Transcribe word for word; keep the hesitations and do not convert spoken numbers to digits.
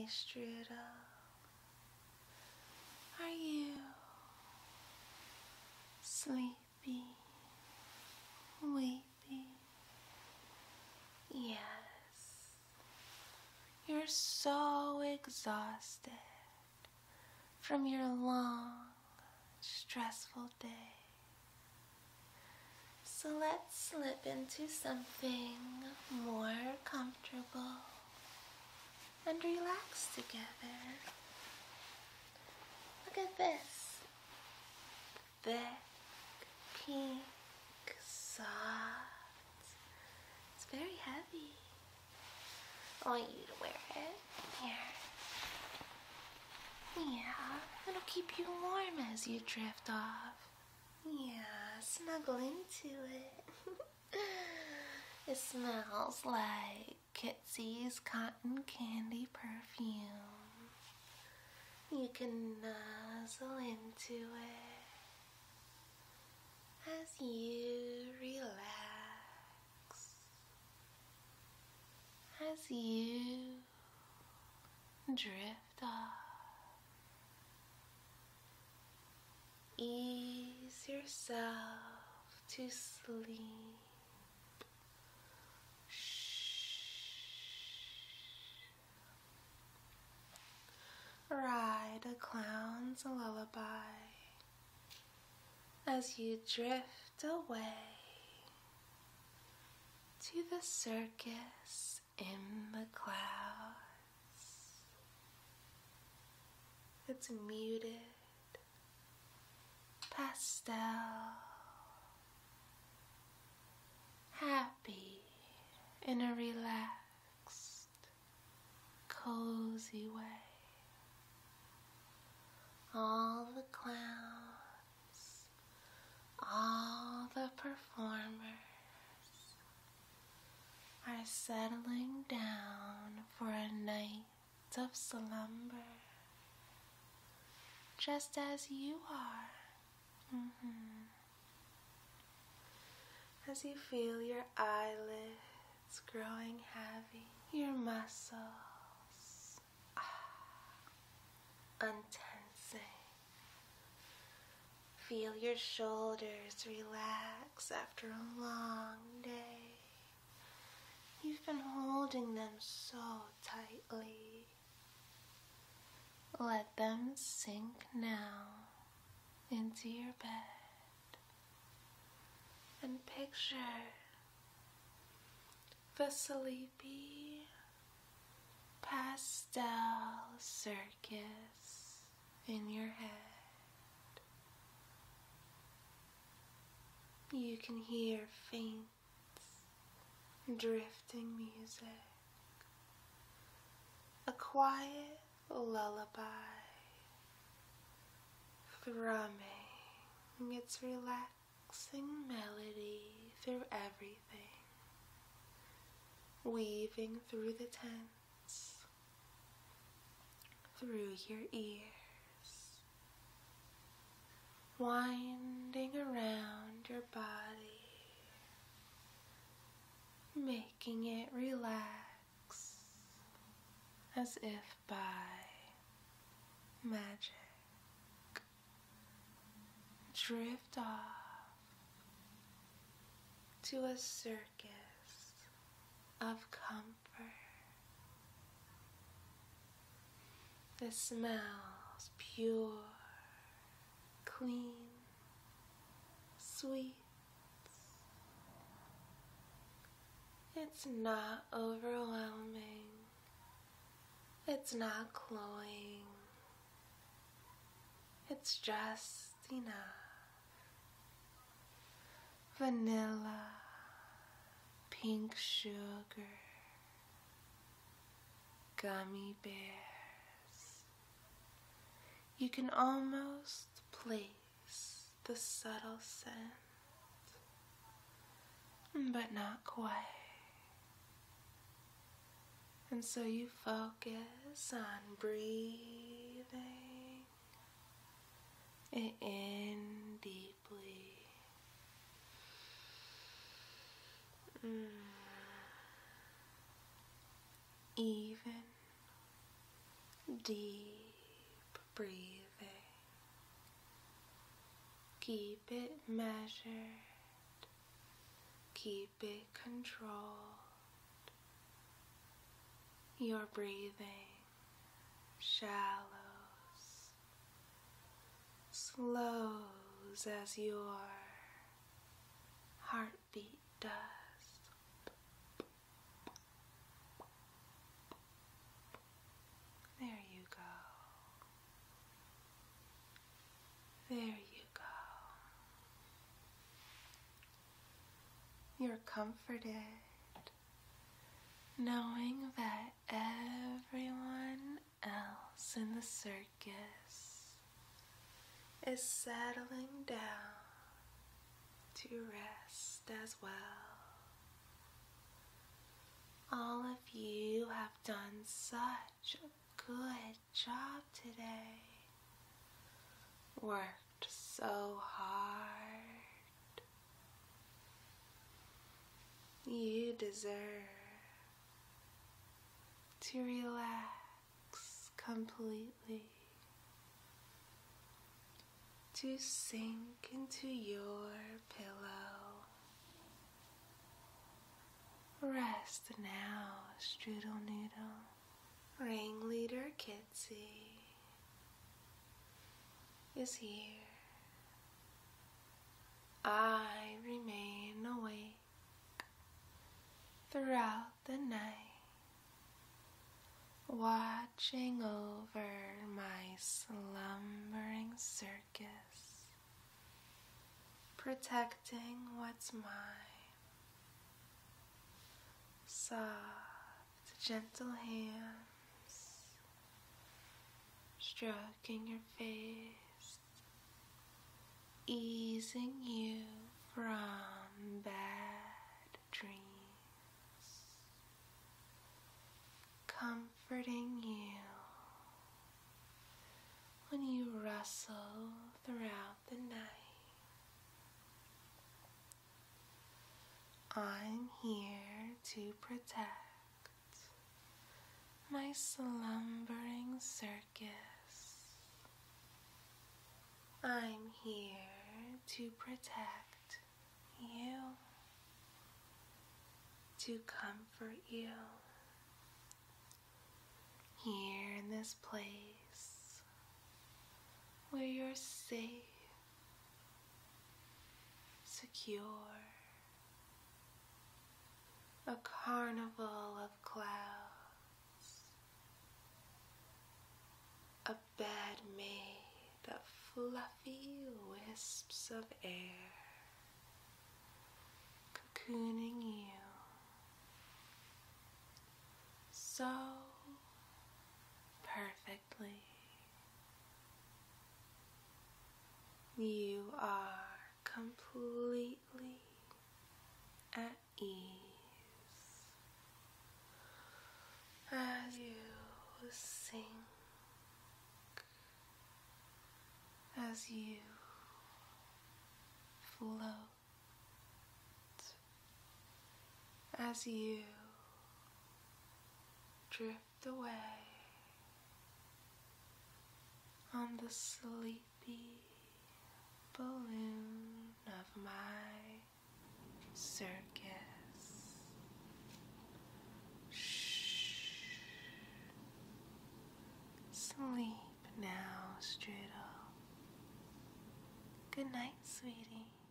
my strudel? Are you sleepy, weepy? Yes, you're so exhausted from your long, stressful day. So let's slip into something more comfortable and relax together. Look at this. Thick, pink, soft. It's very heavy. I want you to wear it. Here. Yeah, it'll keep you warm as you drift off. Yeah, snuggle into it. It smells like Kitzi's cotton candy perfume. You can nuzzle into it as you relax, as you drift off. Ease yourself to sleep. Ride a clown's lullaby as you drift away to the circus in the clouds. It's muted pastel, happy in a relaxed, cozy way. All the clowns, all the performers are settling down for a night of slumber, just as you are. Mm-hmm. As you feel your eyelids growing heavy, your muscles ah, untensing. Feel your shoulders relax after a long day. You've been holding them so tightly. Let them sink now into your bed, and picture the sleepy pastel circus in your head. You can hear faint, drifting music, a quiet lullaby thrumming its relaxing melody through everything, weaving through the tents, through your ears, winding around your body, making it relax as if by magic. Drift off to a circus of comfort. It smells pure, clean, sweet. It's not overwhelming. It's not cloying. It's just enough. Vanilla, pink sugar, gummy bears. You can almost place the subtle scent, but not quite. And so you focus on breathing it in deeply. Mm. Even deep breathing. Keep it measured. Keep it controlled. You're breathing shallows, slows as your heartbeat does. There you go. There you go. You're comforted knowing that everyone else in the circus is settling down to rest as well. All of you have done such a good job today. Worked so hard. You deserve to relax completely, to sink into your pillow. Rest now, Strudel Noodle. Ringleader Kitzi is here. I remain awake throughout the night, watching over my slumbering circus, protecting what's mine. Soft, gentle hands stroking your face, easing you from bad dreams, comforting you when you rustle throughout the night. I'm here to protect my slumbering circus. I'm here to protect you, to comfort you. Here in this place where you're safe, secure, a carnival of clouds, a bed made of fluffy wisps of air, cocooning you so perfectly. You are completely at ease as you sink, as you float, as you drift away on the sleepy balloon of my circus. Shh. Sleep now, Strudel. Good night, sweetie.